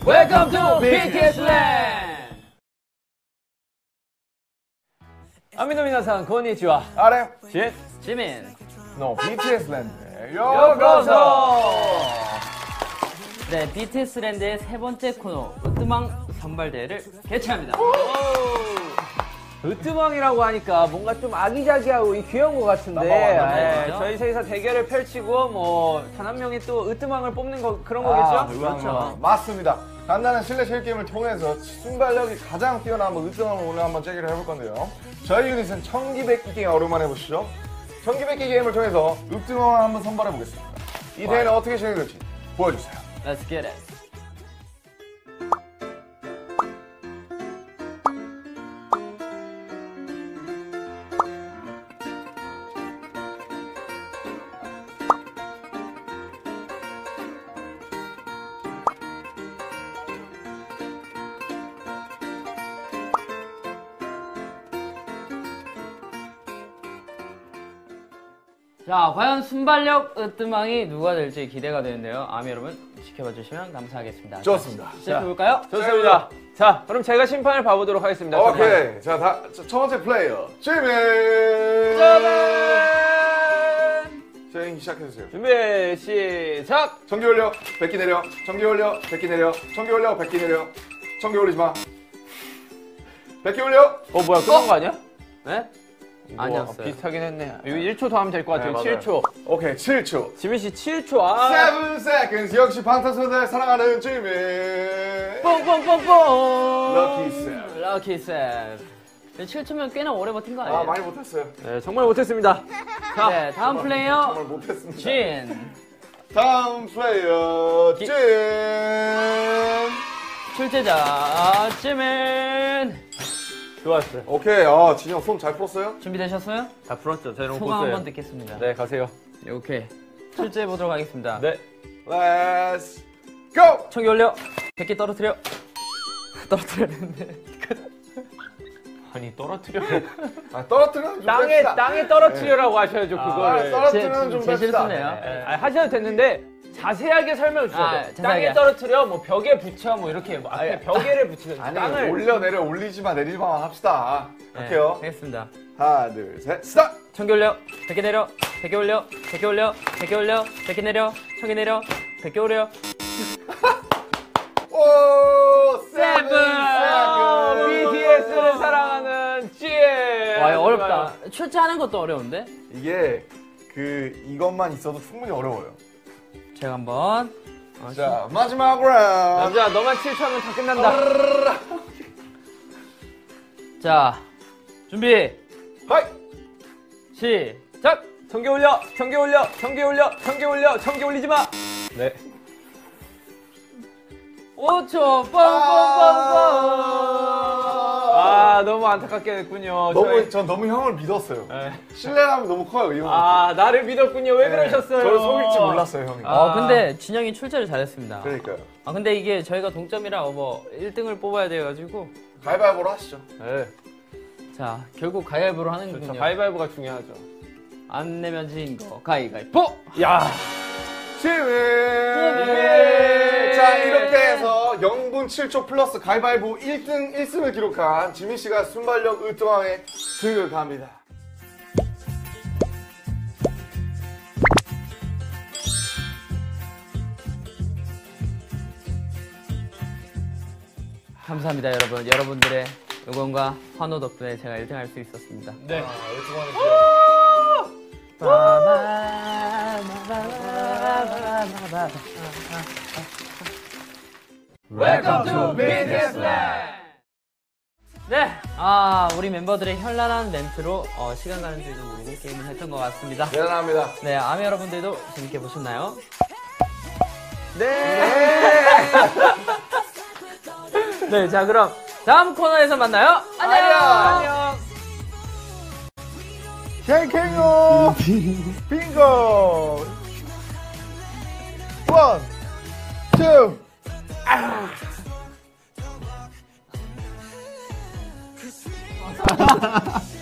Welcome to BTS Land! 아미노미나상 고니치와 아래 지민 BTS 랜드에 요거소! 네, BTS 랜드의 세 번째 코너 으뜸왕 선발대회를 개최합니다. 으뜸왕이라고 하니까 뭔가 좀 아기자기하고 귀여운 것 같은데 저희 셋이서 대결을 펼치고 뭐 단 한 명이 또 으뜸왕을 뽑는 거 그런 거겠죠? 그렇죠. 맞습니다. 간단한 실내 쉐일 게임을 통해서 순발력이 가장 뛰어난 으뜸왕을 오늘 한번 제기를 해볼 건데요. 저희 유닛은 청기백기 게임 오랜만에 해보시죠. 청기백기 게임을 통해서 으뜸왕을 한번 선발해 보겠습니다. 이 대회는 어떻게 진행될지 보여주세요. Let's get it. 자, 과연 순발력 으뜸왕이 누가 될지 기대가 되는데요. 아미 여러분 지켜봐 주시면 감사하겠습니다. 좋습니다. 시작해볼까요? 좋습니다. 자, 그럼 제가 심판을 봐보도록 하겠습니다. 오케이. 자, 첫 번째 플레이어 지민! 자, 시작해주세요. 준비, 시작! 전기 올려, 백기 내려. 전기 올려, 백기 내려. 전기 올려, 백기 내려. 전기 올리지 마. 백기 올려. 뭐야, 끝난 거 아니야? 네? 아니었어요. 비슷하긴 했네. 이거 1초 더 하면 될 것 같아요. 네, 7초. 오케이, 7초. 지민 씨 7초. 7 seconds. 역시 방탄소년단을 사랑하는 지민. 뽕뽕뽕뽕! 럭키 셉. 럭키 셉. 7초면 꽤나 오래 버틴 거 아니에요? 아, 많이 못했어요. 네, 정말 못했습니다. 자, 네, 다음 플레이어 정말 못했습니다. 진. 다음 플레이어 진. 출제자 지민. 좋았어요. 오케이. 진영 손 잘 풀었어요? 준비되셨어요? 다 풀었죠. 저희는 소감 한번 듣겠습니다. 네, 가세요. 네, 오케이. 출제해 보도록 하겠습니다. 네. Let's go. 청기 올려. 100개 떨어뜨려. 떨어뜨려야 되는데. 아니, 떨어뜨려. 떨어뜨리는 좀 뺍시다. 땅에 떨어뜨려라고 하셔야죠, 그거를. 떨어뜨리는 좀 제 뺍시다. 실수네요. 하셔도 됐는데, 자세하게 설명해 주셔야 돼요. 자세하게. 땅에 떨어뜨려, 뭐 벽에 붙여, 뭐 이렇게 뭐 앞에 벽에를 붙이는 아니, 땅을. 올려 내려 올리지 마 내리지 마 합시다. 갈게요. 알겠습니다. 하나, 둘, 셋, 스타트. 청기 올려. 100개 내려. 100개 올려. 100개 올려. 100개 올려. 100개 내려. 청기 내려. 100개 올려. 오, 세븐! BTS를 사랑하는 지혜! 와, 이거 어렵다. 출제하는 것도 어려운데? 이게 이것만 있어도 충분히 어려워요. 제가 한번. 자, 마지막 라운드. 남자, 너만 7초 하면 다 끝난다. 자, 준비. 하이. 시작. 전기 올려, 전기 올려, 전기 올려, 전기 올려, 전기 올리지 마. 네. 5초. 뻥뻥뻥뻥. 너무 안타깝게 됐군요. 전 너무 형을 믿었어요. 네. 신뢰감이 너무 커요, 이 형. 나를 믿었군요. 왜 그러셨어요? 저를 속일지 몰랐어요, 형이. 근데 진영이 출제를 잘했습니다. 그러니까요. 근데 이게 저희가 동점이라 뭐 1등을 뽑아야 돼가지고. 가위바위보로 하시죠. 네. 자, 결국 가위바위보로 하는군요. 그렇죠. 가위바위보가 중요하죠. 안 내면 진 거 가위바위보! 야! 지민! 자, 이렇게 해서 0분 7초 플러스 가위바위보 1등 1승을 기록한 지민 씨가 순발력 으뜸왕에 들어갑니다. 감사합니다, 여러분. 여러분들의 응원과 환호 덕분에 제가 1등 할 수 있었습니다. 네. 으뜸왕에 Welcome to BTS Land! 네, 우리 멤버들의 현란한 멘트로 시간 가는 줄도 모르고 게임을 했던 것 같습니다. 대단합니다. 네, 아미 여러분들도 재밌게 보셨나요? 네! 네, 자 그럼 다음 코너에서 만나요. 안녕! 캥캥요! 빙고! 1, 2!